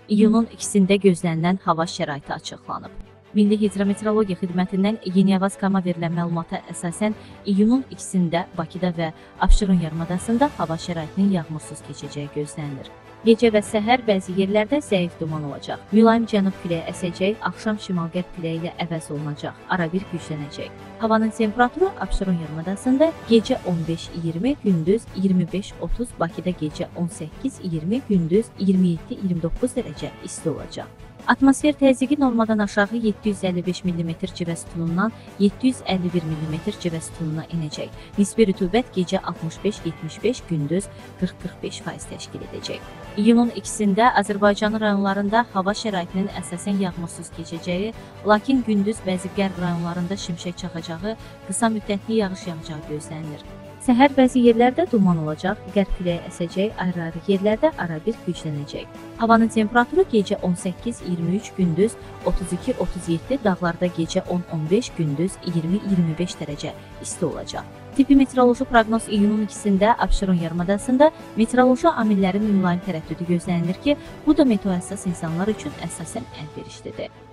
İyunun 2-də gözlənilən hava şəraiti açıqlanıb. Milli Hidrometeorologiya Xidmətindən Yeni-Avaz-Kama verilən məlumata əsasən iyunun 2-də Bakıda və Abşeron yarımadasında hava şəraitinin yağmursuz keçəcəyi gözlənilir. Gecə və səhər bəzi yerlərdə zəif duman olacaq. Mülayim cənub küləyi əsəcək, axşam şimal-qərb küləyi ilə əvəz olunacaq, arabir güclənəcək. Havanın temperaturu Abşeron yarımadasında gecə 15-20, gündüz 25-30, Bakıda gecə 18-20, gündüz 27-29 dərəcə isti olacaq. Atmosfer təzyiqi normadan aşağı 755 mm civə sütunundan 751 mm civə sütununa enəcək. Nisbi rütubət gecə 65-75, gündüz 40-45% təşkil edəcək. İyunun 2-də Azərbaycanın rayonlarında hava şəraitinin əsasən yağmursuz keçəcəyi, lakin gündüz bəzi qərb rayonlarında şimşək çaxacağı, qısa müddətli yağış yağacağı gözlənilir. Səhər bəzi yerlərdə duman olacaq, qərb küləyi əsəcək, ayrı-ayrı yerlərdə arabir güclənəcək. Havanın temperaturu gecə 18-23, gündüz 32-37, dağlarda gecə 10-15, gündüz 20-25 dərəcə isti olacaq. Tibbi meteoroloji proqnoz iyunun 2-də Abşeron yarımadasında meteoroloji amillərin mülayim tərəddüdü gözlənilir ki, bu da meteohəssas insanlar üçün əsasən əlverişlidir.